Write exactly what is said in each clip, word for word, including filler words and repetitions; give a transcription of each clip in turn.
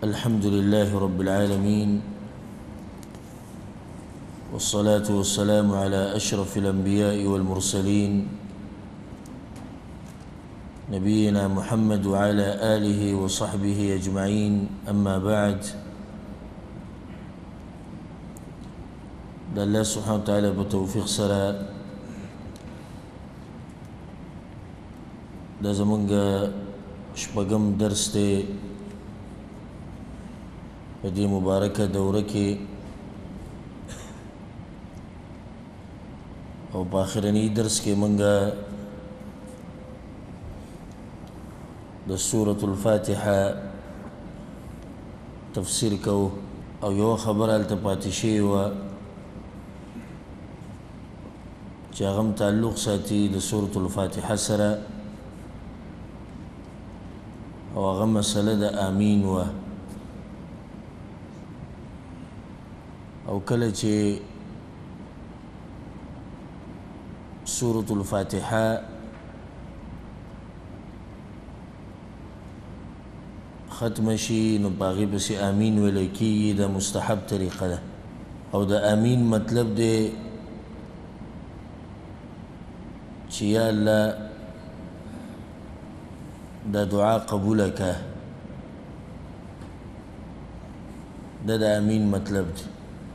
الحمد لله رب العالمين والصلاة والسلام على أشرف الأنبياء والمرسلين نبينا محمد وعلى آله وصحبه أجمعين. أما بعد، الله سبحانه وتعالى بتوفيق سرا دا زمونگا شپگم درس تے دی مبارکہ دورہ کے او باخرنی درس کے منگا دا سورة الفاتحة تفسیر کو او یو خبر التپاتی شیوا چاغم تعلق ساتي دا سورة الفاتحة سرا او اغم مسئلہ دا آمین و او کله چې سورة الفاتحة ختم شي نو باغی پسی آمین ویلی کیږي دا مستحب طریقه ده او دا آمین مطلب ده چې یا الله دا دعا قبول که دا دا آمین مطلب ده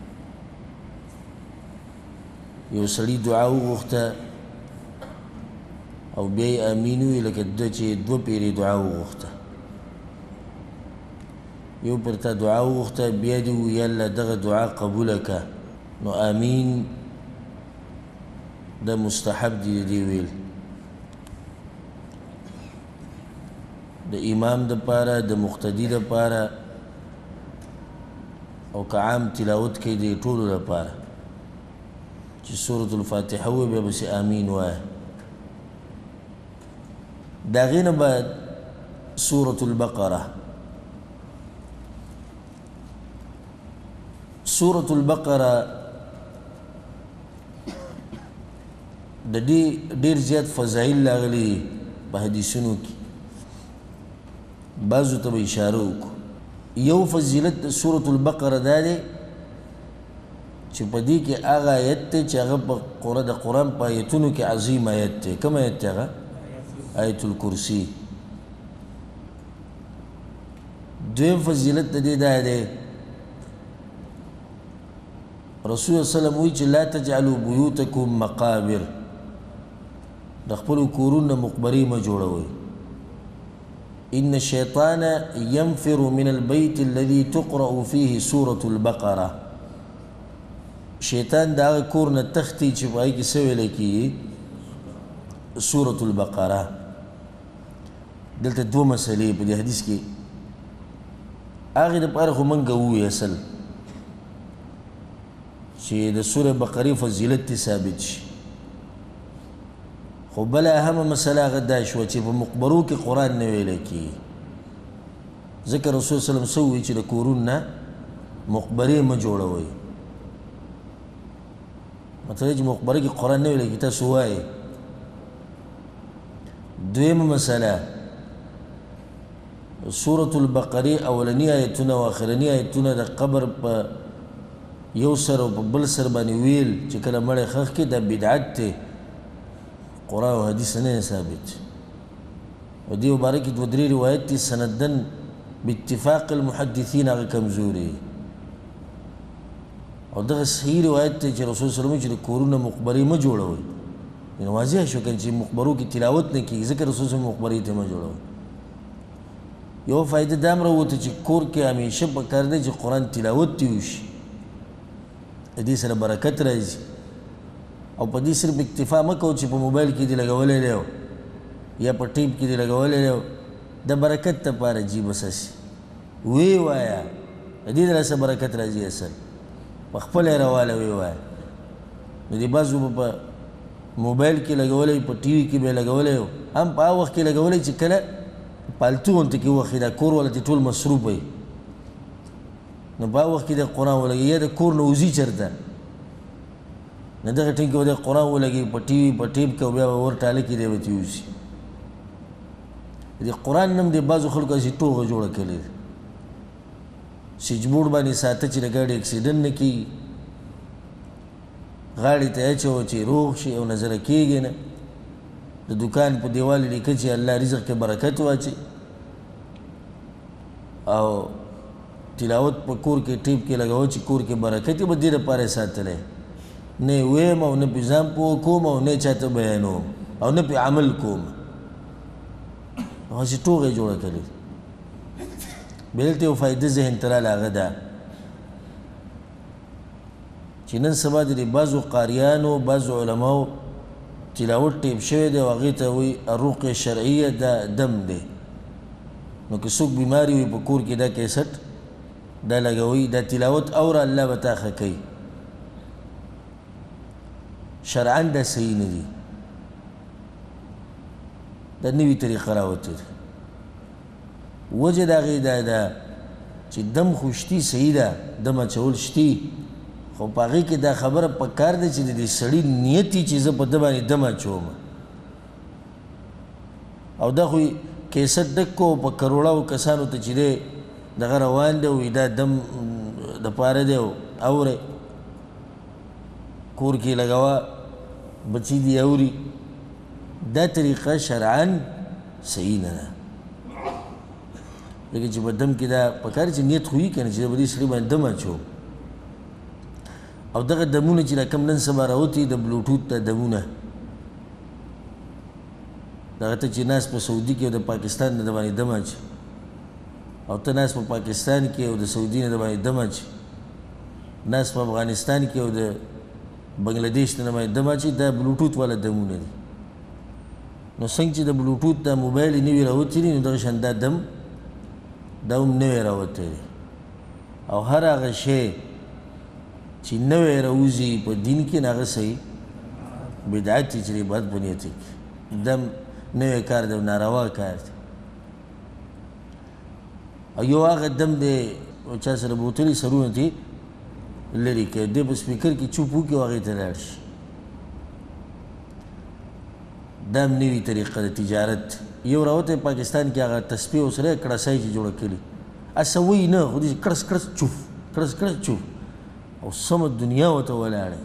یو سړي دعا وغوښته او بیا یې امین وویل لکه ده چې دوه پیرې دعا وغوښته یو پر تا دعا وغوښته بیا دې وویل الله دغه دعا قبوله که نو امین دا مستحب دی دې ویل د امام دپاره د مقتدي دپاره او که عام تلاوت کوي د ټولو لپاره چې سورة الفاتحة وی بیا بسی آمین وای. دا غین بعد سورة البقرة. سورة البقرة د دې ډیر زیات فضایل لاغلي په حدیثونو کې، بعضو ته به اشاره وکړو. یو فضیلت د سورة البقرة دا دی چې په دې کې هغه آیت دی چې هغه په د قرآن په آیتونو کې عظیم آیت دی. کوم آیت دی هغه؟ آیت الکرسی. دویم فضیلت د دې دا دی رسول الله صلی الله علیه وسلم وایي چې لا تجعلوا بیوتکم مقابر، د خپلو کورونو مقبرې مه جوړوئ. ان الشیطان ینفر من البیت الذي تقرأ فيه سورة البقرة. شیطان دا کور نه تختی چې پای کې څه ویلی کېږي سورة البقرة. دلته دوه مسلې په دې حدیث کې هغې دپاره خو موږ ووایو اصل چې د سورة بقرې فضیلت تی ثابت شي، خو بله اهمه مسله هغه دا شوه چې په مقبرو کې قرآن نه ویلی کېږي. ځکه رسول صلی الله علیه وسلم څه وایي چې د کورونو نه مقبرې مه جوړوئ. مطلب چې مقبره کې قرآن نه ویلی کېږي تاسو وایئ. دویمه مسله سورة البقرې اولني آیتونه او آخرني آیتونه د قبر په یو سر او په بل سر باندې ویل چې کله مړی ښخ کړي دا بدعت دی، قرآن او حدیث نه ثابت. او دې مبارک کې دوه درې روایت دي سندن باتفاق المحدثین هغه کمزوري، او دغه صحیح روایت دی چې رسول صلی الله علیه وسلم چې د کورونو مقبرې مه جوړوئ. نو واضح شو که چې مقبرو کې تلاوت نه کېږي ځکه رسول صلی الله علیه وسلم مقبرې ته مه جوړوئ. یو فایده دا هم راووته چې کور کې همیشه پکار دی چې قرآن تلاوت دې وشي، د دې سره برکت راځي. او په دې صرف اکتفا مه کوو چې په موبایل کې دې لګولی دی یا په ټیپ کې دې لګولی دی، د برکت دپاره جي بس هسې ویې وایه، د دې دلاسه برکت راځي. اصل په خپله یې راواله ویې وایه. نو دې بعضو به په موبایل کې لګولی، په ټي وي کې به یې لګولی، هم په هغه وخت کې لګولی چې کله پالتو غونته کې وخت دا کور والا ټول مصروف وي، نو په هغه وخت کې د قرآن ولګي یا د کور نه وځي چېرته نه دغه ټینګ کې د قرآن ولګي په ټي وي په ټیپ کې او بیا ور ټاله کې دی به تیوسي. د قرآن نوم د بعضو خلکو هسې ټوغه جوړه کړې ده، سیچبورډ باندې ساته چې د ګاډي اکسیډنټ نه کېږي غاړې ته یې اچوه چې روغ شي او نظره کېږي نه د دکان په دیوال یې لیکه چې الله رزق کې برکت واچي او تلاوت په کور کې ټیپ کې لګوه چې کور کې برکت یې به دې دپاره یې ساتلی نه یې ویم او نه پې ځان پوه کوم او نه یې چاته بیانوم او نه پې عمل کوم هسې ټوغه یې جوړه کړې بیا دلته یو فایده ذهن ته راله هغه ده چې نن سبا د دې بعضو قاریانو بعضو علماو تلاوت ټیپ شوی دی او هغې ته وایي الرقیه شرعیه دا دم دی نو که څوک بیماري وي په کور کې دا کیسټ دا لګوي دا تلاوت اوره الله به تا ښه کوي شرعا دا صحیح نه دي دا نوي طریقه راوتې ده وجه د هغې دا ده چې دم خو شتي صحیح ده دم اچول شتي خو په هغې کې دا خبره پکار ده چې د دې سړي نیت وي چې زه په ده باندې دم اچوم او دا خو کیسټ ډک کو په کروڑاو کسانو ته چې دی دغه روان دی وي دا دم دپاره دی اورئ کور کې لګوه بچي دي اوري دا طریقه شرعا صحیح نه ده ځکه چې په دم کې دا پکار چې نیت خو وي که نه چې به دې سړي باندې دم اچوم او دغه دمونه چې دا کم نن سبا راوتي د بلوټوت د دمونه دغه ته چې ناس په سعودي کې او د پاکستان نه د باندې دم اچي او ته ناس په پاکستان کې او د سعودي نه د باندې دم اچي ناس په افغانستان کې او د بنګلادیش نه د باندې دم اچي دا بلوټوت والا دمونه دي نو څنګه چې د بلوټوت دا موبایل یې نوي راوتي دي نو دغه شان دا دم دا هم نوی راوتی دی او هر هغه شی چې نوی راوځي په دین کې نه هغه صحیح بدعت دی چې د عبادت په نیت کې دم نوی کار دی ناروا کار دی او یو هغه دم دی چا سره بوتلي سرونه دي لرې کوي دی په سپیکر کې چوپ وکړي او هغې ته لاړ شي دا هم نوي طریقه د تجارت یو راوتی پاکستان کې هغه تسبیح ورسره کړسای چې جوړه کړي هسه وایي نه خو داسې کړس کړس چوف کړس کړس چوف او سمه دنیا ورته ولاړه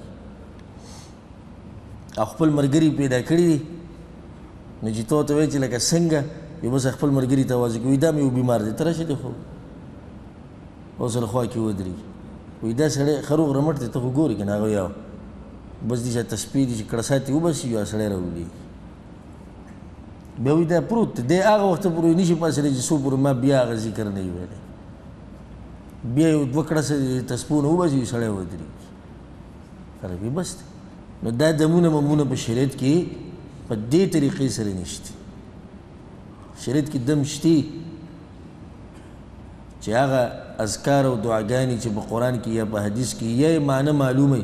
او خپل ملګري پیدا کړي دي نو چې ته ورته وایې چې لکه څنګه وي بس خپل ملګري ته آواز کوي دا مې یو بیمار دی ته راشه دی خو او سره خوا کې ودرېږي وایي دا سړی ښه روغ رمټ دی ته خو ګورې که نه هغه یا بس دې چې تسبیح دي چې کړسات یې وباسي یو سړی راولېږي بیا وایي دا پروت دی دی هغه وخته پورې نشي پاسېدی چې څو پورې ما بیا هغه ذکر نه وي ویلی بیا یو دوه کړسه تسبیحونه وباسي یو سړی ودرېږي خرابي بس دی نو دا دمونه ممونه په شریعت کې په دې طریقې سره نشته شریعت کې دم شتي چې هغه اذکار او دعاګانې چې په قرآن کې یا په حدیث کې یا یې معنی معلومه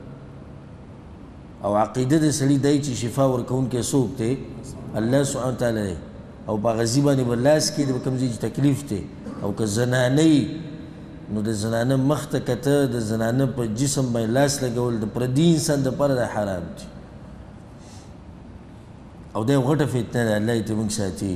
او عقیده د سړي دی چې شفا ورکوونکی څوک دی الله سبحانه وتعالی دی او په هغه ځي باندې به لاس کې د کوم ځای چې تکلیف دی او که زنانه نو د زنانه مخ ته کته د زنانه په جسم باندې لاس لګول د پردي انسان دپاره دا حرام دي او دا یو غټه فتنه ده الله یې ته موږ ساتي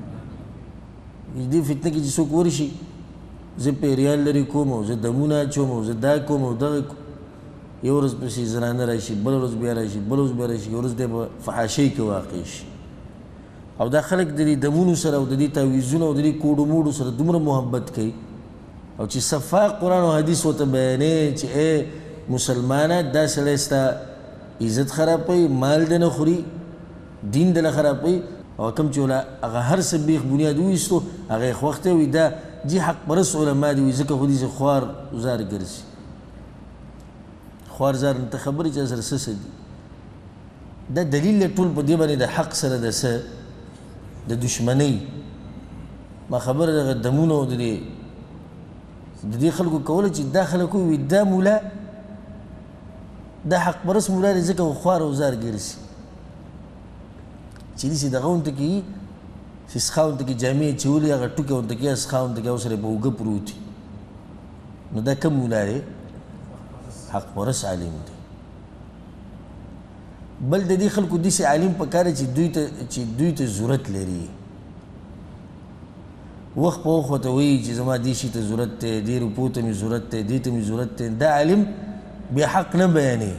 دې فتنه کې چې څوک ورشي زه پیریان لرې کوم او زه دمونه اچوم او زه دا کوم او دغه یو ورځ پسې زنانه راشي بله ورځ بیا راشي بله ورځ بیا راشي یو ورځ دی په فحاشۍ کې واقع شي او دا خلک د دې دمونو سره او د دې تعویضونو او د دې کوډو موډو سره دومره محبت کوي او چې صفا قرآن او حدیث ورته بیانې چې ای مسلمانه دا سړی ستا عزت خرابوي مال دې نه خوري دین دې نه خرابوي او کوم چې هغه هر څه بیخ بنیاد وویستو هغه یې خوښ دی وایي دا جي حق پرست علما دي وایي ځکه خو دې خوار زار ګرځي خوار زار ته خبرې چې سره څه څه دي دا دلیل دی ټول په دې باندې د حق سره د څه د دشمنۍ ما خبره دغه دمونه او د دې د دې خلکو کوله چې دا خلک وایي دا مولا دا حق پرست مولا دی ځکه خوار او زار ګرځي چې داسې دغه ونته کې وي چې سخا ونته کې جامې اچولي هغه ټوکې ونته کې سخا ونته کې او سره په اوږه پروت وي نو دا کوم مولا دی حق پرست عالم دی بل د دې خلکو داسې عالم پکار دی چې دوی ته چې دوی ته ضرورت لري وخت په وخت ورته وایي چې زما دې شي ته ضرورت دی، دې روپو ته مې ضرورت دی، دې ته مې ضرورت دی، دا عالم بې حق نه بیانوي.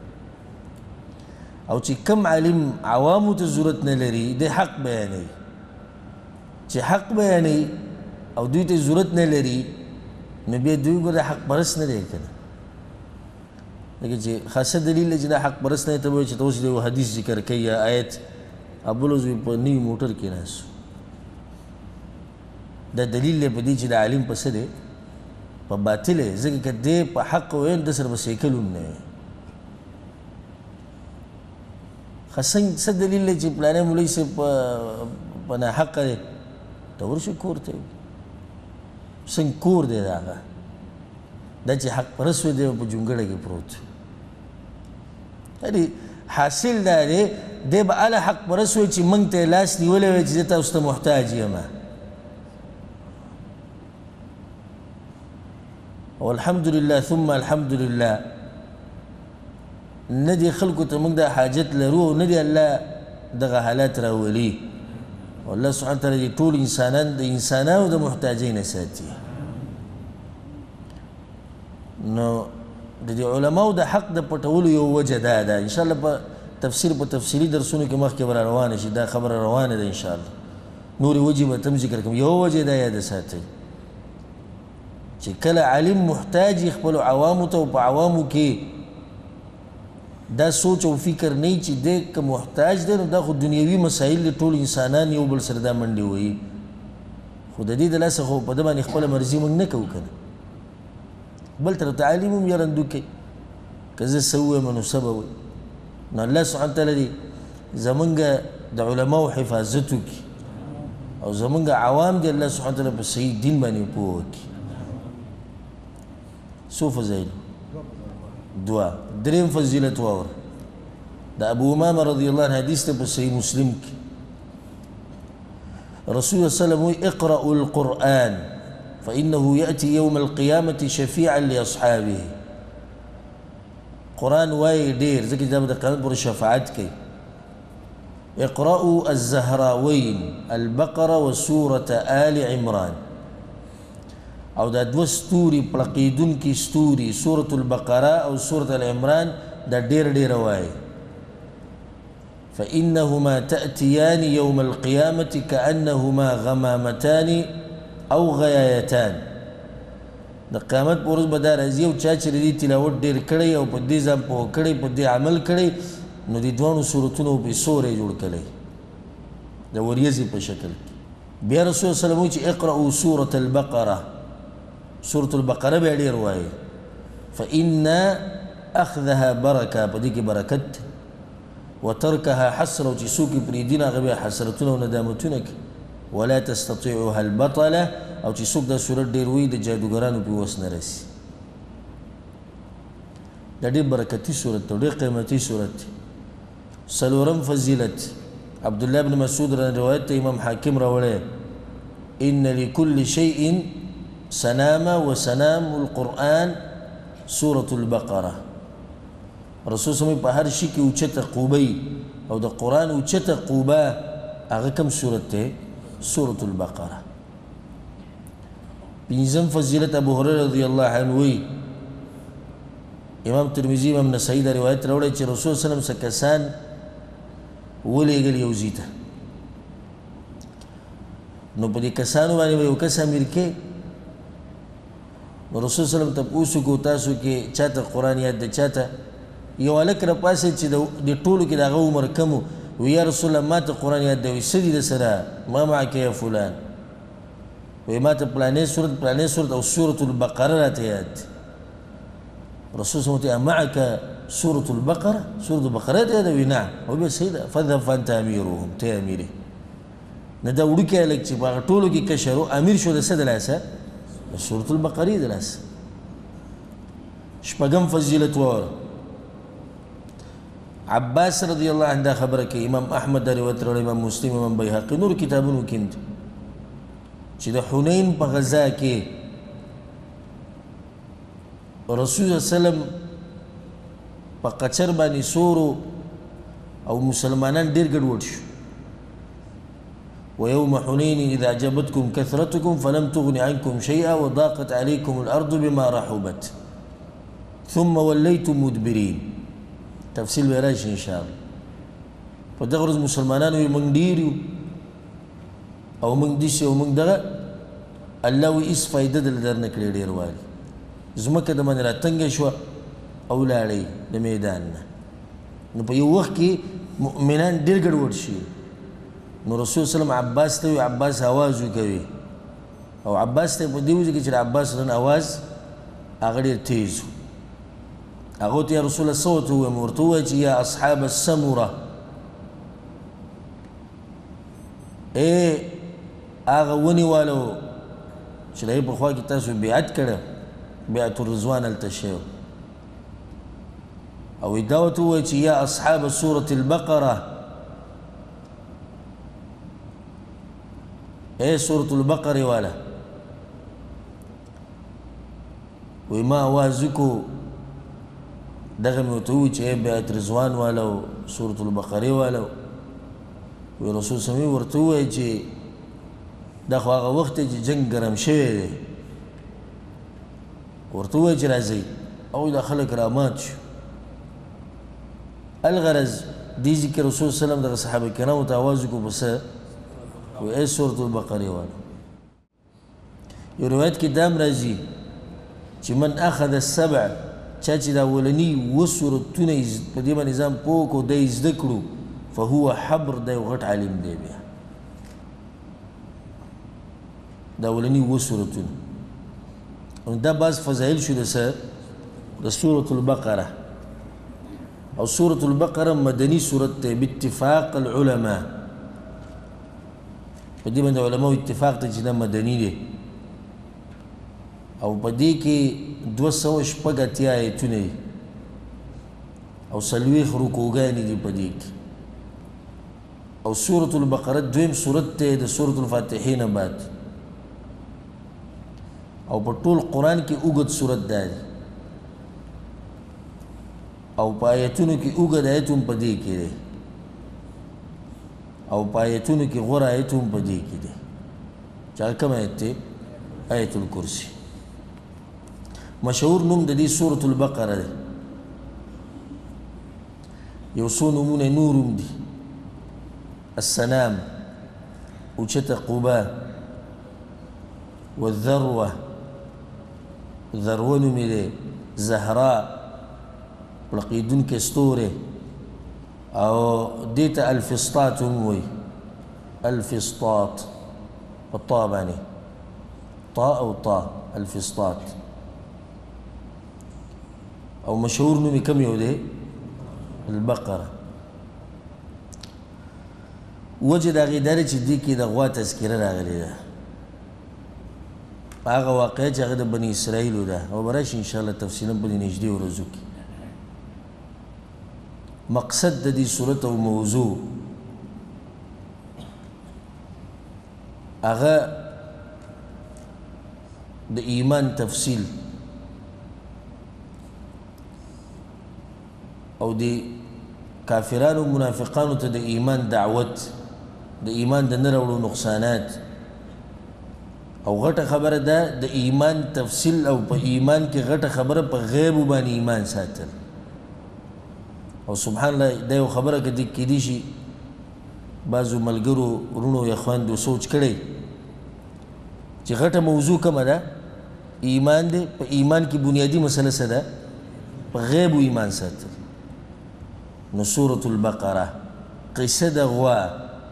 او چې کم عالم عوامو ته ضرورت نه لري دی حق بیانوي. چې حق بیانوي او دوی ته ضرورت نه لري نو بیا دوی ګوره حق پرست نه دی که نه. لکه چې خاصه دلیل دی چې دا حق پرست نه دی ته به وایي چې ته اوس یو حدیث ذکر کوي یا آیت ابل اوس په نوي موټر کې ناست دا دلیل دی په دې چې د عالم په څه دی په باطل دی. ځکه که دی په حق ویل د سره به سیکل هم نه وي. ښه څه دلیل دی چې پلانی مولوي صاحب په ناحقه دی ته ورشي کور ته څنګه کور دی د هغه دا چې حق پرست وی دی په جونګړه کې پروت یعنې حاصل دا دی دی به هله حق پرست وی چې موږ ته یې لاس نیولی وی چې زه تاسو ته محتاج یم. او الحمدلله ثم الحمدلله نه دې خلکو ته موږ دا حاجت لرو او نه دې الله دغه حالات راولي. او الله سبحانه وتعالی دې ټول انسانان د انسانانو د محتاجۍ نه ساتي. نو د دې علماو د حق د پټولو یو وجه دا ده. انشاءالله په تفسیر په تفصیلي درسونو کې مخکې به را روانه شي دا خبره روانه ده انشاءالله. نورې وجې به تم ذکر کوم. یو وجه دا یاده ساتئ چې کله عالم محتاج خپلو عوامو ته او په عوامو کې دا سوچ او فکر نه چې دی که محتاج دی نو دا خو دنیوي مسایل دی ټول انسانان یو بل سره دا منډې وهي خو د دې د لاسه خو په ده باندې خپله مرضي موږ نه کوو که نه بل طرف ته عالم هم یارندو کوي که زه څه ووایم نو څه به وایي. نو الله سبحانه تعالی دې زمونږ د علماو حفاظت وکړي او زمونږ عوام دې الله سبحانه تعالی په صحیح دین باندې پوه وکړي. څو فضایل دعا دریم فضیلت واور د ابو امامه رضی الله عنه حدیث ته په صحیح مسلم کې رسول الله صلی الله علیه وسلم وایي اقرأوا القرآن فإنه يأتي يوم القيامة شفيعا لأصحابه. قرآن وایي ډېر ځکه چې دا به د قیامت پورې شفاعت کوي. اقرأوا الزهراوین البقره وسورة آل عمران او دا دوه ستوري پړقېدونکي ستوري سورة البقره او سورة العمران دا ډېر ډېره وایي. فإنهما تأتيان يوم القيامة كأنهما غمامتان او غیایتان. د قیامت په ورځ به دا راځي او چا چې د دې تلاوت ډېر کړی او په دې ځان پوه کړی په دې عمل کړی نو دې دواړو صورتونو پې سوری جوړ کړی د وریځې په شکل کې. بیا رسول صلی الله علیه وسلم وایي چې اقرأوا سورة البقره سورة البقره بیا ډېر وایي فإن أخذها برکه په دې کې برکت وترکها حسره چې څوک یې پرېږدي نو هغه بیا حسرتونه او ندامتونه کوي. ولا تستطيعها البطله او چې څوک دا صورت ډېر وایي د جادوګرانو پې وس نه رسي. دا ډېر برکتي صورت دی ډېر قیمتي صورت دی. څلورم فضیلت عبدالله بن مسعود رضی روایت ته امام حاکم راوړی ان لكل شيء سنامه وسنام القرآن سورة البقره. رسول صلی الله علیه وسلم په هر شي کې اوچته قوبه او د قرآن اوچته قوبه هغه کوم صورت دی سورة البقره. پنځم فضیلت ابو هريره رضی الله عنه وی امام ترمذی امام نسائی دا روایت راوړی چې رسول صلی الله علیه وسلم څه کسان ولېږل یو ځای ته نو په دې کسانو باندې به یو کس امیر کې نو رسول صلی الله علیه وسلم تپوس وکړو تاسو کې چاته قرآن یاد دی چاته یو هلک راپاڅېد چې د ټولو کې د هغه عمر کم و وی یا رسول الله ما ته قرآن یاد دی وی څه دي درسره ما معک یا فلان وی ما ته پلانې صورت پلانې صورت او سورة البقره راته یاد دی. رسول صلی الله علیه وسلم معک سورة البقره سورة البقره راته یاد وی نعم وی بیا صحیح ده فاذهب فانت امیرهم ته امیر نه دا وړوکی هلک چې په هغه ټولو کې کشر و امیر شو د څه د لاسه د سورة البقرې د لاسه. شپږم فضیلت واوره عباس رضی الله عنه دا خبره کوي امام احمد دا روایت راوړی امام مسلم امام بیهقي نور کتابونو کې هم چې د حنین په غزا کې رسول الله وسلم په قچر باندې سورو او مسلمانان ډېر ګډوډ شو ويوم حنين إذا أعجبتكم كثرتكم فلم تغن عنكم شيئا وضاقت عليكم الأرض بما رحبت ثم وليتم مدبرين. تفصيل بيراش إن شاء الله. فدغرز مسلمانان ومن ديريو أو من ديسي أو من دغا الله وإس فايدة دل نکړي ډېر والي زمکه د من راتنګ شو او لاړې د میدان نه نو په یو وخت کې مؤمنان ډېر ګډوډ شي نو رسول صلی الله علیه وسلم عباس ته وی عباس आवाज وکوي او عباس ته په دې وځي کې چې عباس رن आवाज هغه ډېر تیز هغه ته رسول الله صوت هو مرتوه چې یا اصحاب السمره اے هغه ونیوالو چې لای په خوا کې تاسو بیعت کړه بیعت الرضوان التشیو او دعوت هو چې یا اصحاب سوره البقره اے سوره البقره والا وما وازکو دغه موتو چې بیعت رضوان والا سوره البقره والا وی رسول سمی ورته وی چې دا خو هغه وخت چې جنگ ګرم شوی دی ورته وی چې راځئ او دا خلک رامات شو الغرض دې ذکر رسول صلی الله علیه وسلم دغه صحابه کرامو ته آواز وکړو په څه وی ای سورة البقرې والا یو روایت کې دام راځي چې من اخذ السبع چا چې دا اولني اووه سورتونه په دې باندې ځان پوه کړو دی زده کړو فهو حبر دا یو غټ عالم دی بیا دا اولني اووه سورتونه نو دا بعض فضایل شو د څه د سورة البقره او سورة البقره مدني سورت دی باتفاق العلماء په دې باندې علماء اتفاق ته چې دا مدني دی او په دې کې دوه سوه شپږ اتیا آیتونه دي او څلوېښت رکوګانې دي په دې کې او سورة البقره دویم سورت دی د سورة الفاتحې نه بعد او په ټول قرآن کې اوږد سورت دا دی او په آیتونو کې اوږد آیت هم په دې کې دی او په آیتونو کې غوره آیت هم په دې کې دی چې هغه کوم آیت دی آیت الکرسي مشهور نوم د دې سورة البقره دی یو څو نومونه نور هم دي السلام اوچته قبا والذروه ذروه نومې دی زهراء پړقېدونکې ستورې او دې ته الفسطاط هم وایي الفسطاط په طا باندې طا او طا الفسطاط او مشهور نوم یې کوم یو دی البقره وجه د هغې دا دی چې دې کې د غوا تذکره راغلې ده هغه واقعه چې هغه د بني اسرائیلو ده او به راشي انشاءالله تفصیلا په دې نږدې ورځو کې مقصد د دې صورت او موضوع هغه د ایمان تفصیل او د کافرانو منافقانو ته د ایمان دعوت د ایمان د نه راوړو نقصانات او غټه خبره ده د ایمان تفصیل او په ایمان کې غټه خبره په غیب باندې ایمان ساتل او سبحان الله دا یو خبره کېدی شي بعضو ملګرو ورونو یا خویندو سوچ کړی چې غټه موضوع کومه ده ایمان دی په ایمان کې بنیادی مسله څه ده په غیب ایمان ساتل نو سورة البقره قصه د غوا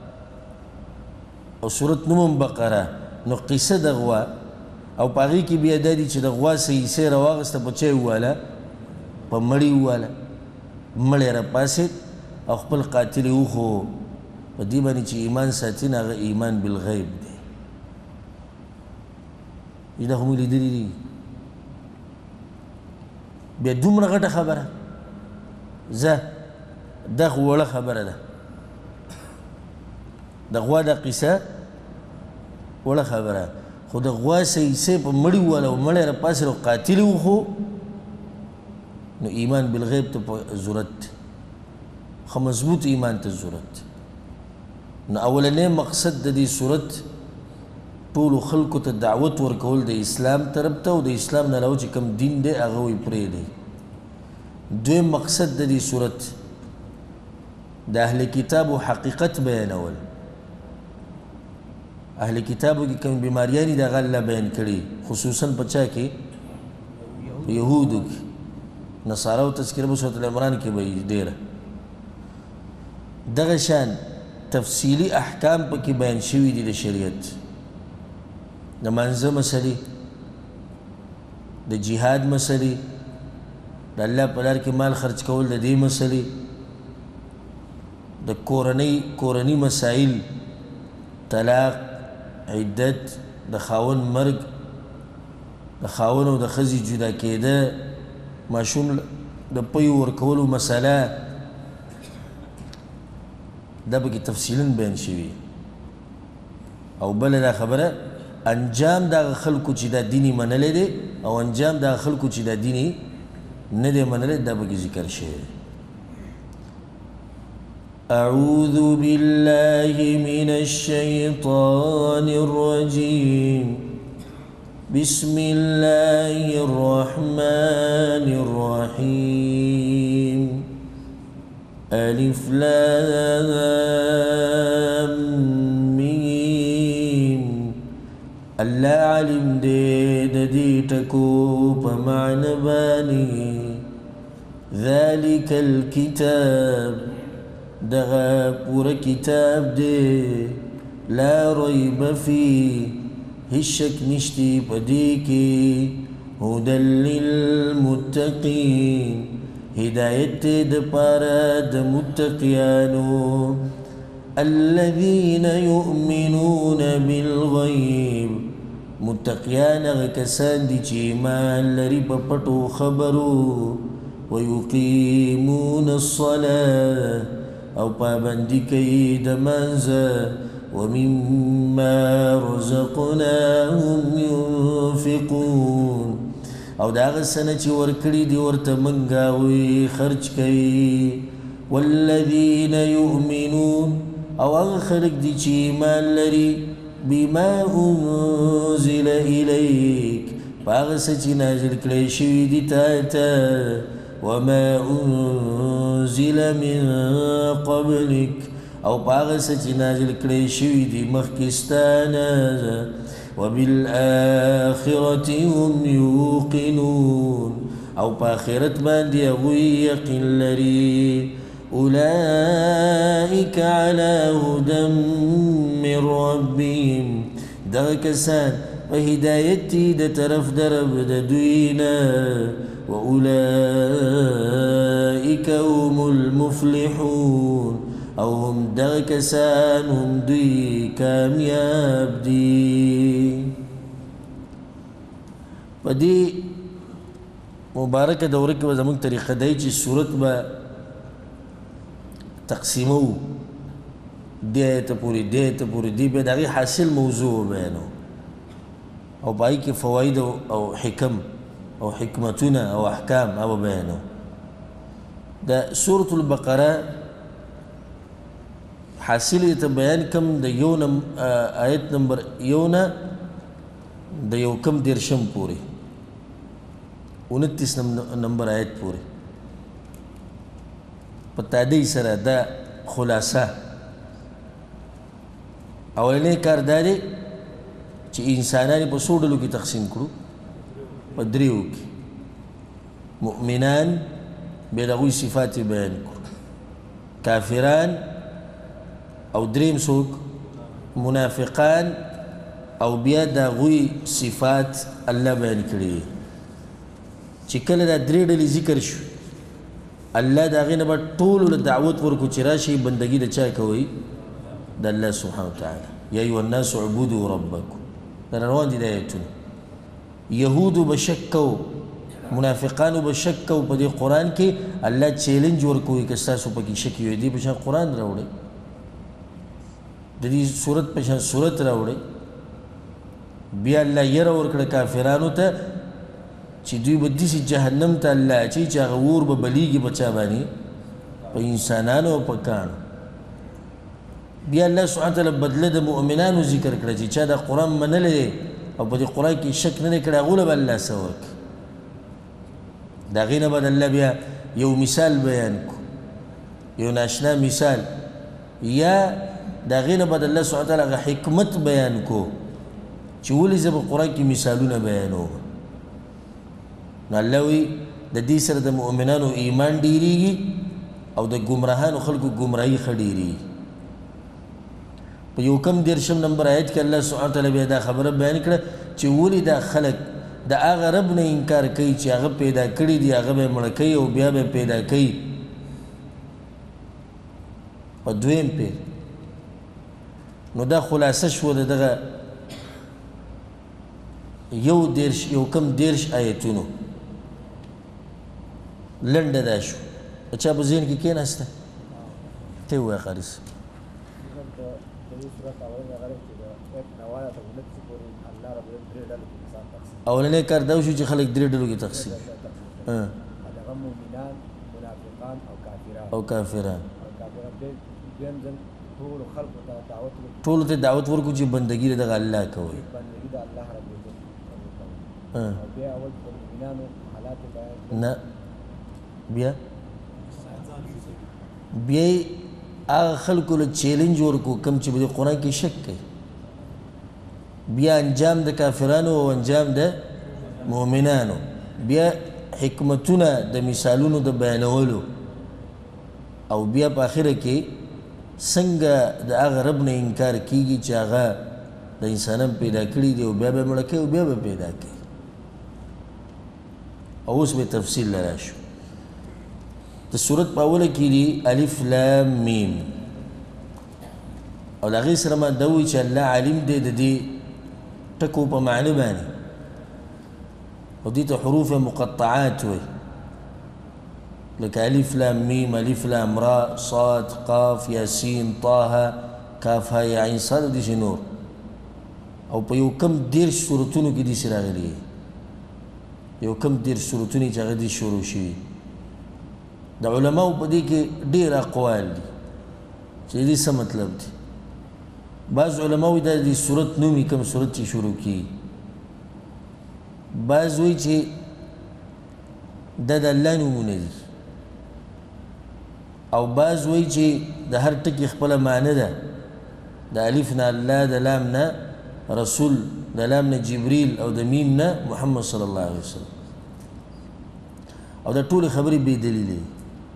او سورت نوم بقره نو قصه د غوا او په هغې کې بیا دا دي چې د غوا سیسې راواغسته په چای وواله په مړي وواله مړی راپاسېد او خپل قاتل یې وخو په دې باندې چې ایمان ساتي هغه ایمان بالغیب دی دا خو مې لیدلي دي بیا دومره غټه خبره زه دا خو وړه خبره ده د غوا دا قصه وړه خبره خو د غوا سیسې په مړي وواله او مړی راپاسېد او قاتل یې وخو نو ایمان بالغیب ته ضرورت خو مضبوط ایمان ته ضرورت نو اولنی مقصد د دې صورت ټولو خلکو ته دعوت ورکول د اسلام طرف ته او د اسلام نه علاوه چې کوم دین دی هغه وی پرېږدئ. دویم مقصد د دې صورت د اهل کتابو حقیقت بیانول. اهل کتابو کې کوم بیماریانې د هغه الله بیان کړي، خصوصا په چا کې؟ په یهودو کې. نصاراو تذکره په سورة العمران کې به ډېره دغه شان تفصیلي احکام پکې بیان شوي دي د شریعت، د مانځه مسلې، د جهاد مسلې، د الله په لار کې مال خرج کول د دې مسلې، د کورنۍ کورني مسائل، طلاق، عدت، د خاوند مرګ، د خاوند او د ښځې جدا کېده، ماشوم د پیو ورکولو مسله، دا پکې تفصیلا بیان شوي. او بله دا خبره انجام دغه خلکو چې دا دیني منلی دی او انجام دغه خلکو چې دا دیني نه دی منلی دا پکې ذکر شوی. أعوذ بالله من الشيطان الرجيم بسم الله الرحمن الرحيم ألف لام ميم الله علم دي ددي تكو بمعنى باني ذلك الكتاب دغا پورا کتاب دے لا ریب فيه هشک نشتی پدی کی هدى للمتقین هدایت د پارا د متقیانو الذين يؤمنون بالغیب متقیان کسان دی چی ایمان لري په پټو خبرو ويقيمون الصلاة او پابندی کوي د منځه ومما رزقناهم ينفقون او دا هغه څه نه چې ورکړي دي ورته موږ هغوی خرج کوي والذین یؤمنون او هغه خلک دي چې ایمان لري بما انزل الیک په هغه څه چې نازل کړی شوي دي تا ته وما انزل من قبلك او پاغه څه چې نازل کړی شوي دي مخکې ستانه وبالآخرة هم يوقنون او په آخرت باندې هغوی یقین لري اولئک علی هدى من ربهم دغه کسان په هدایت دي د طرف د رب د دوی نه وأولئك هم المفلحون او هم دغه کسان هم دوی کامیاب دي. په دې مبارکه دوره کې به زموږ طریقه دی چې صورت به تقسیمو دې آیته پورې دې آیته پورې دې به د هغې حاصل موضوع وبیانو او په هغې کې فواید او حکم او حکمتونه او احکام او بیانو. د سورة البقره حاصل ته بیان کم د یو آیت نمبر یو نه د یو کم دیرشم پورې انتیس نمبر آیت پورې په تادی سره دا خلاصه. اولنی کار دا دی چې انسانان په څو ډلو کې تقسیم کړو، په دریو کې مؤمنان به د هغوی صفات بیان کړو، کافران او دریم څوک منافقان او بیا د هغوی صفات الله بیان کړي. چې کله دا درې ډلې ذکر شو الله د هغې نه به ټولو له دعوت ورکړو چې راشئ بندګي د چا کوئ؟ د الله سبحانه وتعالی. یا ایها الناس اعبدوا ربکم دا روان دي د آیتونه. یهودو به شک کو، منافقانو به شک کو په دې قرآن کې الله چیلنج ورکوي که ستاسو پکې شک وي دې په شان قرآن راوړئ، د دې صورت په شان صورت راوړئ. بیا الله یره ورکړه کافرانو ته چې دوی به داسې جهنم ته الله اچوي چې هغه اور به بلیږي په چا باندې؟ په انسانانو او په کاڼو. بیا الله سبحانه وتعالی بدله د مؤمنانو ذکر کړه چې چا د قرآن منلی دی او په دې قرآن کې شک نه دی کړی هغو له به الله څه ورکړي د هغې نه به الله بیا یو مثال بیان کو یو ناشنا مثال یا د هغې نه به د الله سبحانه وتعالی هغه حکمت بیان کو چې ولې زه په قرآن کې مثالونه بیانوم نو الله وایي د دې سره د مؤمنانو ایمان ډېرېږي او د ګمراهانو خلکو ګمراهي ښه ډېرېږي په یو کم دېرشم نمبر آیت کې الله سبحانه وتعالی بیا دا خبره بیان کړه چې ولې دا خلک د هغه رب نه انکار کوي چې هغه پیدا کړي دي هغه به یې مړه کوي او بیا به یې پیدا کوي په دویم پیر نو دا خلاصه شوه د دغه یو دېرش یو کم دېرش آیتونو لنډه دا شو د چا په ذهن کې کېناسته ته یې ووایه قاري صاحب اولنی کار دا وشو چې خلک درې ډلو کې تقسیم او کافران ټولو ته دعوت ورکړو چې بندګي دغه الله کوئ نه بیا بیا هغه خلکو له چیلنج ورکړو کوم چې په دې قرآن کې شک کوي بیا انجام د کافرانو او انجام د مؤمنانو بیا حکمتونه د مثالونو د بیانولو او بیا په آخره کې څنګه د هغه رب نه انکار کیږي چې هغه د انسانان پیدا کړي دي او بیا به مړه کوي او بیا به پیدا کوي او اوس به تفصیل له راشو د صورت په اوله کې دي الف لام میم او د هغې سره ما دا وایي چې الله عالم دی د دې ټکو په معنی باندې او دې ته حروف مقطعات وایي لکه الف لام میم الف لام را صاد قاف یاسین طه کاف ها یا عین صاد او داسې نور او په یو کم دېرش صورتونو کې داسې راغلي یو کم دېرش صورتونه چې هغه دې شروع شوي د علماو په دې کې ډېر اقوال دي چې دې څه مطلب دی بعض علماو دا د صورت نوم یې کوم صورت چې شروع کیږي بعض وایي چې دا د الله نومونه دي او بعض وایي چې د هر ټکي خپله معنی ده د الف نه الله د لام نه رسول د لام نه جبریل او د میم نه محمد صلی الله علیه وسلم او دا ټولې خبرې بې دلیلې دي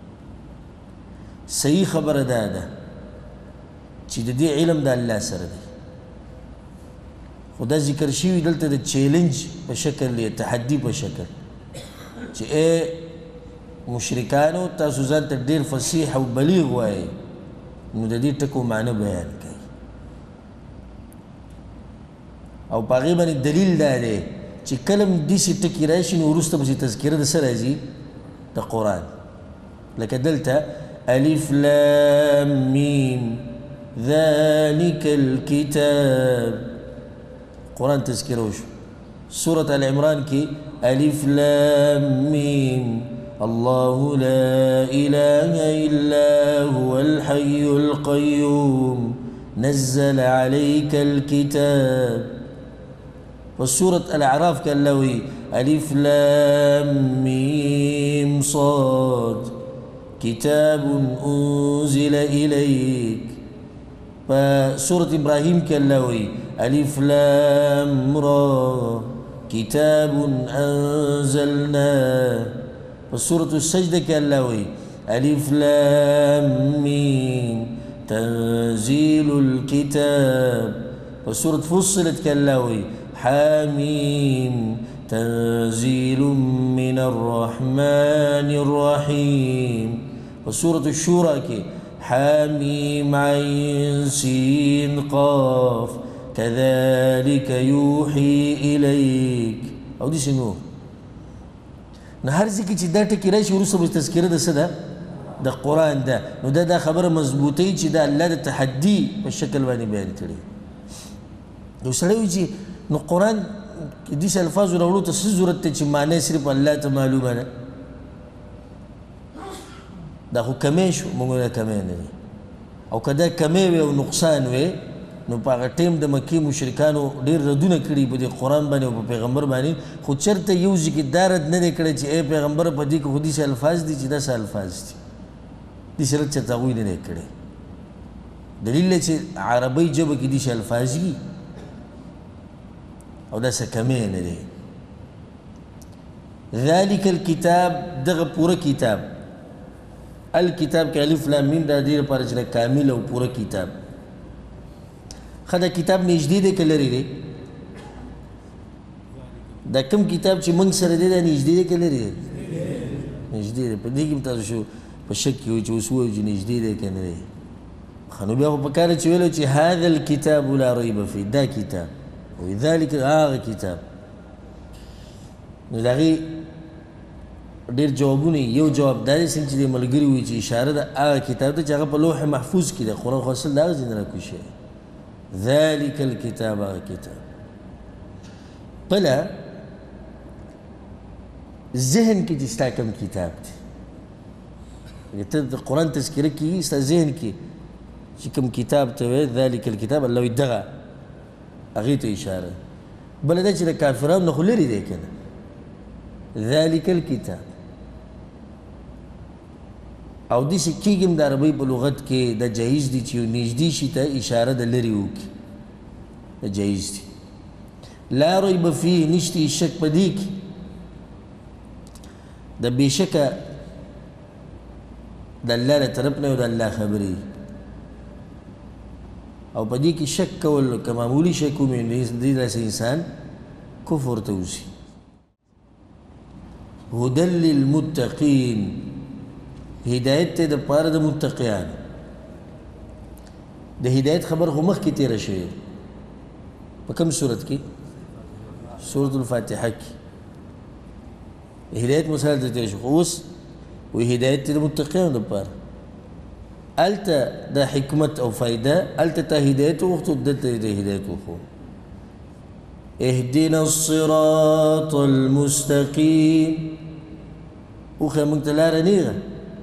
صحیح خبره دا ده چې د دې علم د الله سره دی خو دا ذکر شوي دلته د چیلنج په شکل دی تحدي په شکل چې ای مشرکانو تاسو ځان ته ډېر فصیح او بلیغ وایئ نو د دې ټکو معنی بیان کوي او په هغې باندې دلیل دا دی چې کله هم داسې ټکي راشي نو وروسته پسې تذکره د څه راځي د قرآن لکه دلته الف لام میم ذلك الكتاب قرآن تذکره وشو سورة آل عمران کی الف لام میم الله لا إله إلا هو الحي القيوم نزل عليك الكتاب وسورة الأعراف كاللوي ألف لام ميم صاد كتاب أنزل إليك فسورة إبراهيم كاللوي ألف لام را كتاب أنزلناه وسورة السجدة كاللوي ألف لام ميم تنزيل الكتاب وسورة فصلت كاللوي حاميم تنزيل من الرحمن الرحيم وسورة الشورى كي حاميم عين سين قاف كذلك يوحي إليك أو دي سنور نهار ذكي چې دا ټکی راشي وروسته به تذکره د څه ده د قرآن ده نو دا دا خبره مضبوطوي چې دا الله د تحدي په شکل باندې بیان کړي نو سړی وایي چې نو قرآن کې داسې الفاظو راوړو ته څه ضرورت دی چې معنی صرف الله ته معلومه ده دا خو کمی شو موږ ویله کمی نه دی او که دا کمی وی او نقصان وی نو په هغه ټیم د مکې مشرکانو ډېر ردونه کړي په دې قرآن باندې او په پیغمبر باندې خو چېرته یو ځای کې دا رد نه دی کړی چې ای پیغمبره په دې کې خو داسې الفاظ دي چې داسې الفاظ دي داسې رد چېرته هغوی نه دی کړی دلیل دی چې عربۍ ژبه کې داسې الفاظ وي او داسې کمی نه دی ذلک الکتاب دغه پوره کتاب الکتاب کې الف لام میم دا دې لپاره چې کامل او پوره کتاب خو دا کتاب نږدې دی که لرې دی دا کوم کتاب چې موږ سره دی دا نږدې دی که لرې دی نږدې دی په دې کې هم تاسو شو په شک کې وایي چې اوس ووایو چې نږدې دی که نه دی ښه نو بیا خو پکار چې ویلو چې هذا الکتاب لا ریب فی دا کتاب وایي ذلک هغه کتاب نو د هغې ډېر جوابونه یو جواب دا دی چې د ملګري وایي چې اشاره ده هغه کتاب ته چې هغه په لوح محفوظ کې ده قرآن خو اصل د هغه ځای نه راکوز شوی ذلك الكتاب هغه کتاب بله ذهن کې چې ستا کوم کتاب دی ته د قرآن تذکره کېږي ستا ذهن کې چې کوم کتاب ته وایي ذلک الکتاب الله وایي دغه هغې ته اشاره بله دا چې د کافرانو نه خو لرې دی که نه ذلک الکتاب او داسې کېږي هم د عربۍ په لغت کې دا جایز دي چې یو نږدې شي ته اشاره د لرې وکړي دا جایز دي لا ریب فیه نشته شک په دې کې د بېشکه د الله له طرف نه یو د الله خبرې او په دې کې شک کول که معمولي شک ومي دې داسې انسان کفر ته وځي هدى للمتقین هدایت ته د پاره د متقیانو د هدایت خبر خو مخکې تېره شوې په کوم صورت کې سورة الفاتحه کې هدایت مثال ته تېره شو خو اوس وایي هدایت ته د متقیانو دپاره هلته دا حکمت او فایده هلته تا هدایت وغوښتو دلته د هدایت وښو اهدنا الصراط المستقیم وښیه موږ ته لاره نیغه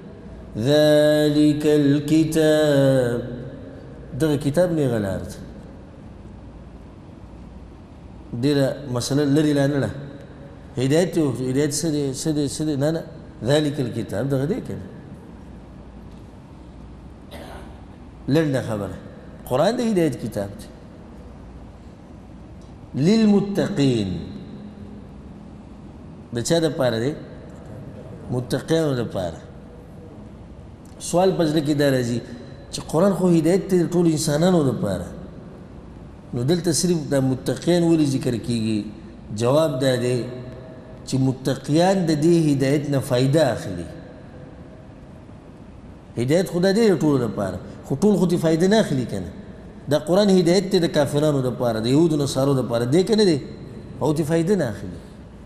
ذلك الكتاب دغه کتاب نیغه لار ده ډېره مسله لرې لا نه ده هدایت یې وکړو هدایت څه دی څه دی څه دی نه نه ذلك الكتاب دغه دی که نه لنډه خبره قرآن د هدایت کتاب دی للمتقین د چا دپاره دی متقیانو دپاره سوال په زړه کې دا راځي چې قرآن خو هدایت دی د ټولو انسانانو دپاره نو دلته صرف دا متقیان ولې ذکر کېږي جواب دا دی چې متقیان د دې هدایت نه فایده اخلي هدایت خو دا دی د ټولو دپاره خو ټول خو دې فایده نه اخلي که نه دا قرآن هدایت دی د کافرانو دپاره د یهودو نصارو دپاره دی که نه دی او دې فایده نه اخلي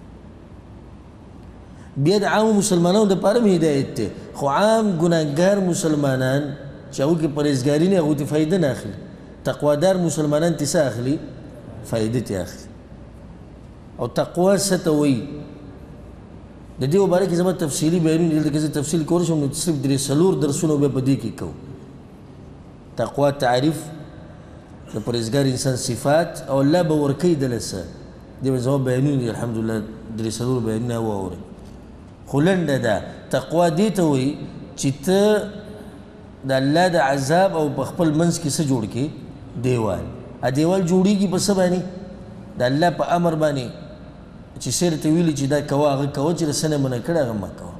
بیا د عامو مسلمانانو دپاره هم هدایت دی خو عام ګناهګار مسلمانان چې هغوی کې پرهیزګاري نه هغوی ترې فایده نه اخلي تقوادار مسلمانان ترې څه اخلي فایده ترې اخلي او تقوا څه ته وایي د دې مبارک کې زما تفصیلي بیانونه دلته کې زه تفصیل کولی شم نو صرف درې څلور درسونه بیا په دې کې کوو تقوا تعریف د پرهیزګار انسان صفات او الله به ورکوي دله څه دې به زما بیانونه دي الحمدلله درې څلور بیانونه واورئ خو لنډه ده تقوا دې ته وایي چې ته د الله د عذاب او په خپل منځ کې څه جوړ کړې دیوال ا دیوال جوړیږي په څه باندې د الله په امر باندې چې سیر ته ویلي چې دا کوه هغه کوه چې د څه نه منع کړی هغه مه کوه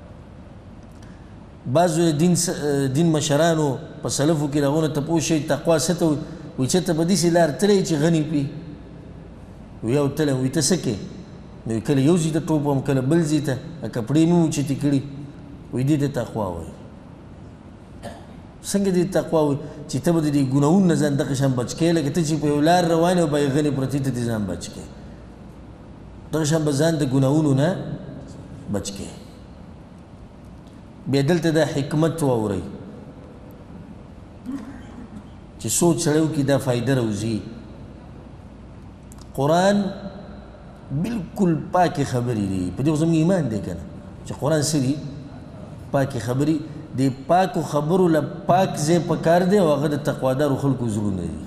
بعضو دین دین مشرانو په سلفو کې د هغو نه تپوس شوي تقوا څه ته وایي چې ته په داسې لار تللی چې غني پي وی او تللی وایي ته څه کوې نو کله یو ځای ته ټوپ وم کله بل ځای ته کپړې مې اوچتې کړي وایي دې ته تقوا وایي څنګه دې تقوا وایي چې ته به د دې ګناهونو نه ځان دغه شان بچ کړې لکه ته چې په یو لار روان یې او به یې غنې پرتې ته دې ځان بچ کړې دغه شان به ځان د ګناهونو نه بچ کړې بیا دلته دا حکمت واورئ چې سوچ سړی وکړي دا فایده راوځي قرآن بالکل پاکې خبرې دي په دې خو زموږ ایمان دی که نه چې قرآن څه دي پاکې خبرې د پاکو خبرو له پاک ځای پکار دی او هغه د تقوادارو خلکو زړونه دي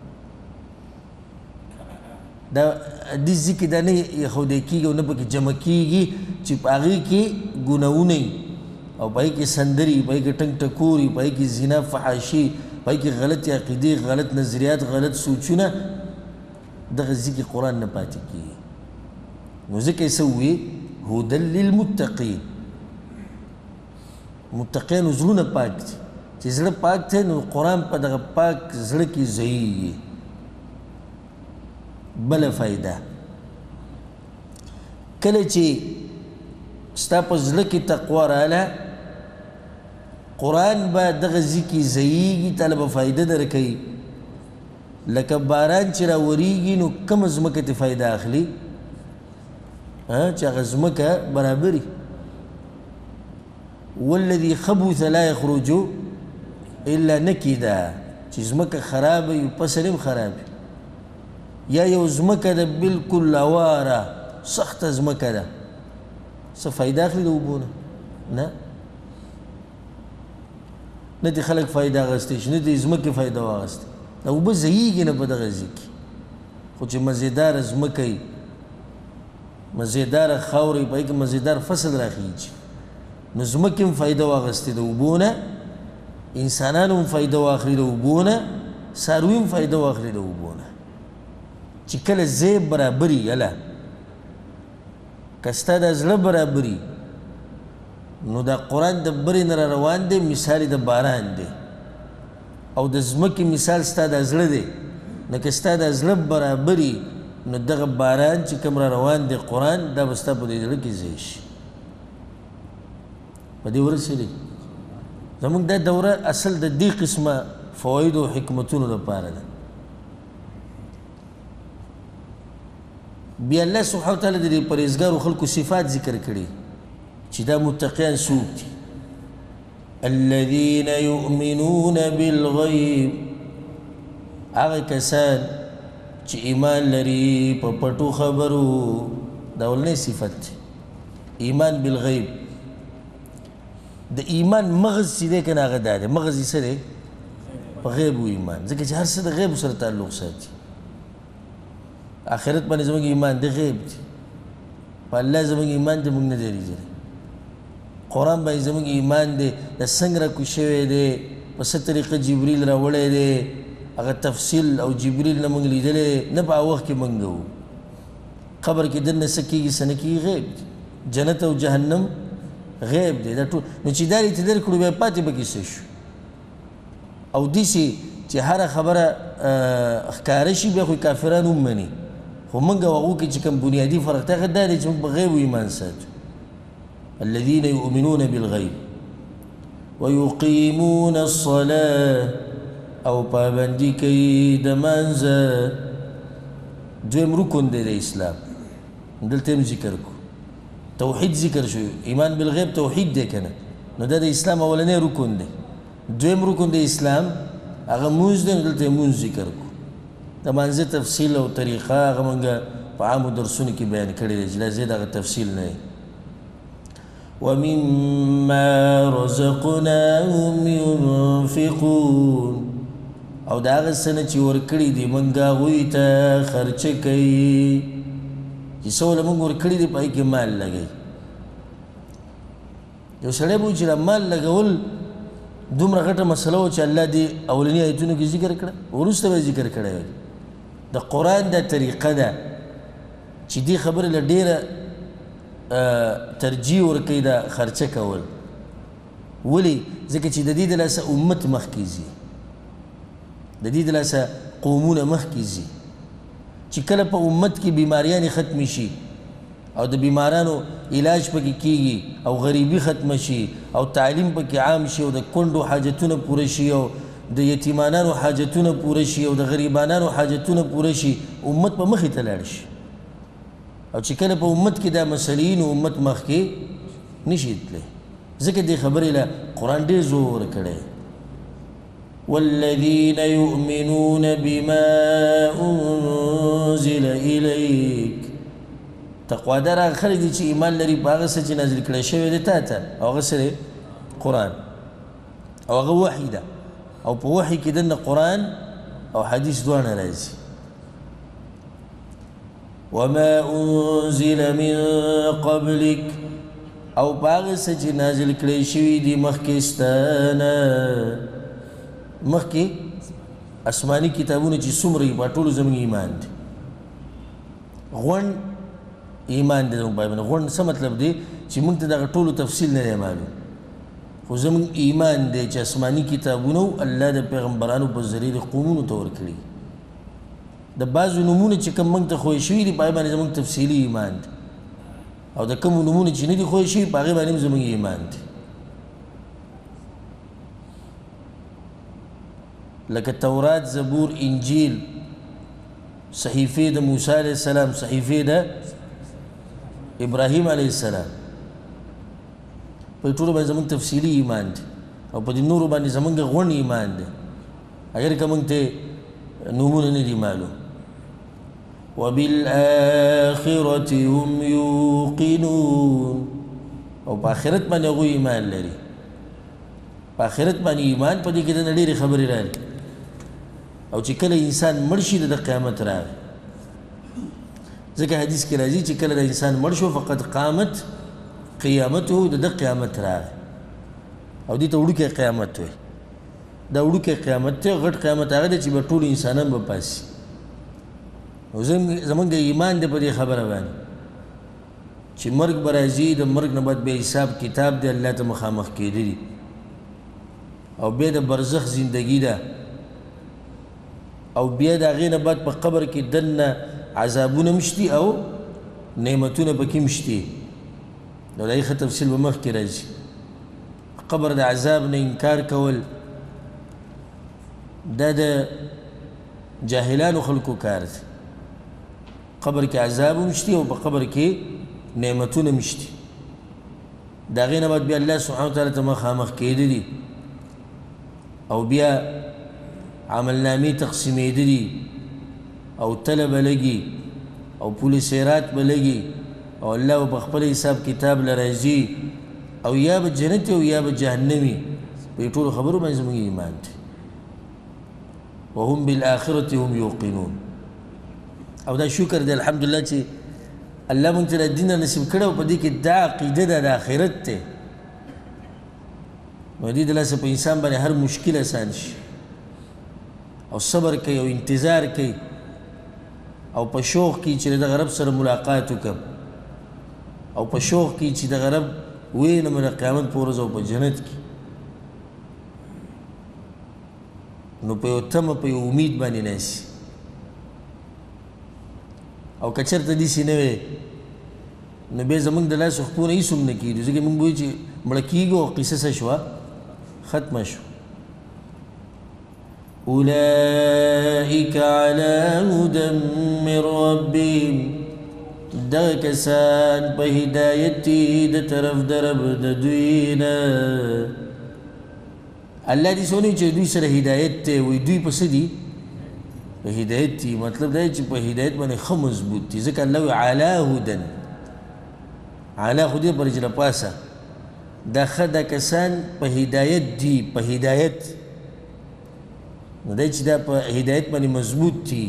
دا حدیث ذکر دا نه ایښودی کېږي او نه پکې جمع کېږي چې په هغې کې ګناهونه وي او په هغې کې سندرې په هغې کې ټنګ ټکورې په هغې کې زنا فحاشي په هغې کې غلطې عقیدې غلط نظریات غلط سوچونه دغه ذکر قرآن نه پاتې کېږي نو ځکه یې څه ووایي هدى للمتقین متقینو زړونه پاک دي چې زړه پاک دی نو قرآن په دغه پاک زړه کې ځایږي بله فایده کله چې ستا په زړه کې تقوا راغله قرآن به دغه ذکر ځایږي تاله به فایده درکوي لکه باران چې راورېږي نو کومه ځمکه ترې فایده اخلي چې هغه ځمکه برابري والذي خبث لا يخرج الا نکدا چې ځمکه خرابه وي فصل هم خراب یا یو ځمکه ده بالکل اواره سخته ځمکه ده څه فایده اخلي د اوبو نه نه نه دې خلک فایده اخیستی شي نه دې ځمکې فایده واخیستی د اوبه ځایږي نه په دغه ځای کې خو چې مزېداره ځمکه وي مزېداره خاوره وي په هغې کې مزېدار فصل راخیږي نو ځمکې هم فایده واخیستې د اوبو نه انسانانو هم فایده واخلي د اوبو نه څاروي هم فایده واخلي د اوبو نه چې کله ځای برابري یله که ستا دا زړه برابري نو دا قرآن د برې نه را روان دی مثال د باران دی او د ځمکې مثال ستا دا زړه دی نو که ستا دا زړه برابري نو دغه باران چې کوم را روان دی قرآن دا به ستا په دې زړه کې ځای شي په دې ورسېدی زموږ دا دوره اصل د دې قسمه فوایدو او حکمتونو لپاره ده بیا الله سبحانه وتعالی د دې پرهیزګارو خلکو صفات ذکر کړي چې دا متقیان څوک دي الذين يؤمنون بالغیب هغه کسان چې ایمان لري په پټو خبرو دا اولنۍ صفت دی ایمان بالغیب د ایمان مغز چې دی که نه هغه دا دی مغز یې څه دی په غیبو ایمان ځکه چې هر څه د غیبو سره تعلق ساتي آخرت باندې زموږ ایمان د غیب دی په الله زموږ ایمان دی موږ نه دی لیدلی قرآن باندې زموږ ایمان دی د څنګه راکوز شوی دی په څه طریقه جبریل راوړی دی هغه تفصیل او جبریل نه موږ لیدلی نه په هغه وخت کې موږ وو قبر کې دننه څه کېږي څه نه کېږي غیب دی جنت او جهنم غیب دی دا ټول نو چې دا ریته درکړو بیا پاتې پکې څه شو او داسې چې هره خبره ښکاره شي بیا خو کافران هم مني خو موږ او هغو کې چې کوم بنیادي فرق دی هغه دا دی چې موږ په غیبو ایمان ساتو الذين يؤمنون بالغیب ويقيمون الصلاة او پابندي کوي د مانځه دویم رکن دی د اسلام دلته هم ذکر کو توحید ذکر شو ایمان بالغیب توحید دی کنه نو دا د اسلام اولنی رکن دی دویم رکن د اسلام هغه مونځ دی نو دلته مونځ ذکر کو د مانځه تفصیل او طریقه هغه موږ په عامو درسونو کې بیان کړی دی چې لا زیات هغه تفصیل نه دی ومما رزقناهم ينفقون او دا هغه څه نه چې ورکړي دي موږ هغوی ته خرچه کوي چې څه له موږ ورکړي دي په هغې کې مال لګوي یو سړی به وي چې مال لګول دومره غټه مسله وه چې الله دې اولني ایتونو کې ذکر کړه وروسته به ذکر کړی وي د قرآن دا طریقه ده چې دې خبرې له ډېره ترجیح ورکوي دا خرچه کول ولې ځکه چې د دې د لاسه امت مخکې ځي د دې د لاسه قومونه مخکې ځي چې کله په امت کې بیماریانې ختمې شي او د بیمارانو علاج پکې کیږي او غریبي ختمه شي او تعلیم پکې عام شي او د کونډو حاجتونه پوره شي او د یتیمانانو حاجتونه پوره شي او د غریبانانو حاجتونه پوره شي امت په مخې ته لاړ شي او چې کله په امت کې دا مسلې نو امت مخکې نشي تللی ځکه دې خبرې له قرآن ډېر زور ورکړی والذين يؤمنون بما أنزل إليك تقوادار هغه خلک دي چې ایمان لري په هغه څه چې نازل کړی شوی دی تا ته او هغه څه دی قرآن او هغه وحي ده او په وحي کې دنه قرآن او حدیث دواړه راځي. وما انزل من قبلك او باغ څه چې نازل کړی شوي دي مخکې ستانه، مخکې آسماني کتابونه چې څومره دي په ټولو زموږ ایمان دی. غونډ ایمان دی زموږ باندې. غونډ څه مطلب دی چې موږ ته دغه ټولو تفصیل نه دی معلوم، خو زموږ ایمان دی چې آسماني کتابونه الله د پیغمبرانو په ذریعه د قومونو ته ورکړي. د بعضو نومونه چې کوم موږ ته ښوی شوي دي په هغې باندې زموږ تفصیلي ایمان دی، او د کومو نومونه چې نه دي ښوی شوي په هغې باندې هم زموږ ایمان دی. لکه تورات، زبور، انجیل، صحیفې د موسی علیه السلام، صحیفې د ابراهیم علیه السلام، په ټولو باندې زموږ تفصیلي ایمان دی، او په دې نورو باندې زموږ غونډ ایمان دی، اگر که موږ ته نومونه نه دي معلوم. وبالآخرة هم يوقنون، او په آخرت باندې هغوی ایمان لري. په آخرت باندې ایمان په دې کې د ډېرې خبرې راغلي. او چې کله انسان مړ شي د قیامت راغی، ځکه حدیث کې راځي چې کله د انسان مړ شو فقد قامت قیامته، د ده قیامت راغی. او دې ته وړوکی قیامت وایي. دا وړوکی قیامت دی، غټ قیامت هغه دی چې به ټول انسانان به پاسي. او زمونږ ایمان دی په دې خبره باندې چې مرګ به راځي، د مرګ نه بعد بیا حساب کتاب دی، الله ته مخامخ کېدلي، او بیا د برزخ زندګي ده، او بیا د هغې نه بعد په قبر کې دننه عذابونه هم شتي او نعمتونه پکې هم شتي. نو د هغې ښه تفصیل به مخکې راځي. قبر د عذاب نه انکار کول دا د جاهلانو خلکو کار دی. قبر کې عذاب هم شتي او په قبر کې نعمتونه هم شتي. د هغې نه بعد بیا الله سبحانه وتعالی ته مخامخ کېدلي، او بیا عملنامې تقسیمېدلي، او تله به لګي، او پول سیرات به لګي، او الله به په خپل حساب کتاب له راځي، او یا به جنت او یا به جهنمي. په دې ټولو خبرو باندې زموږ ایمان دی. وهم بالآخرة هم یوقنون. او دا شکر دی الحمدلله چې الله موږ ته دا دین نصیب کړی، او په دې کې دا عقیده ده د آخرت دی. نو دې د لاسه په انسان باندې هر مشکل اسان شي، او صبر کوي او انتظار کوي، او په شوق کې چې دغه رب سره ملاقات وکړم، او په شوق کې چې دغه رب وینم د قیامت په ورځ او په جنت کې. نو په یو تمه په یو امید باندې ناسي. او که چېرته داسې نه وی نو بیا زموږ د لاسو خپونه هېڅ هم نه کېږي، ځکه موږ به وایو چې مړه کېږو او قصه څه شوه، ختمه شوه. اولئک علی هدى من ربهم، دغه کسان په هدایت دي د طرف د رب د دوی نه. الله دې څونه چې دوی سره هدایت دی، وایي دوی په څه دي؟ په هدایت دي. مطلب دا چې په هدایت باندې ښه مضبوط دي، ځکه الله وایي علی هدى، علی خو دې پر چې له پاسه دا ښه دا کسان په هدایت دي، په هدایت. نو دی چې دا په هدایت باندې مضبوط دي.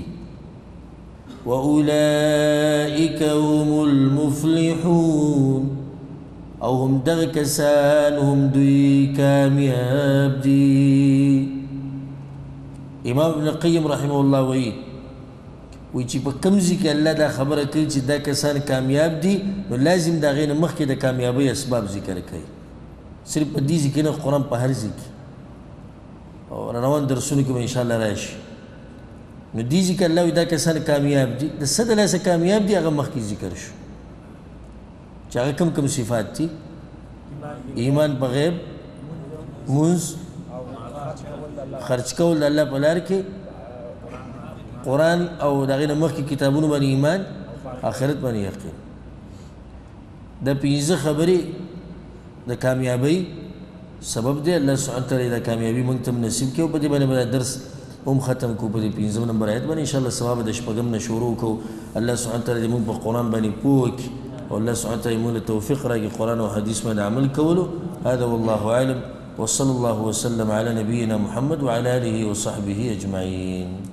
واولئک هم المفلحون، او هم دغه کسان هم دوی کامیاب دي. امام ابن القیم رحمه الله وایي وایي چې په کوم ځای کې الله دا خبره کوي چې دا کسان کامیاب دي، نو لازم د هغې نه مخکې د کامیابۍ اسباب ذکر کوي. صرف په دې ځای کې نه، قرآن په هر ځای کې او روان درسونو کې به انشاءالله راشي. نو دې ځای کې الله وایي دا کسان کامیاب دي. د څه د لاسه کامیاب دي هغه مخکې ذکر شو، چې هغه کوم کوم صفات دي؟ ایمان په غیب، مونځ، خرچ کول د الله په لار کې، قرآن او د هغې نه مخکې کتابونو باندې ایمان، آخرت باندې یقین. دا پنځه خبرې د کامیابۍ سبب دی. الله سبحانه وتعالی دا کامیابي موږ ته نصیب کړي. او په دې باندې به دا درس هم ختم کړو په دې پنځم نمبر آیت باندې. انشاءالله سبا به د شپږم نه شروع کوو. الله سبحانه وتعالی موږ په قرآن باندې پوه کړي، او الله سبحانه وتعالی موږ ته توفیق راکړي قرآن او حدیث باندې عمل کولو. هذا والله اعلم. وصلى الله وسلم على نبينا محمد وعلى آله وصحبه أجمعين.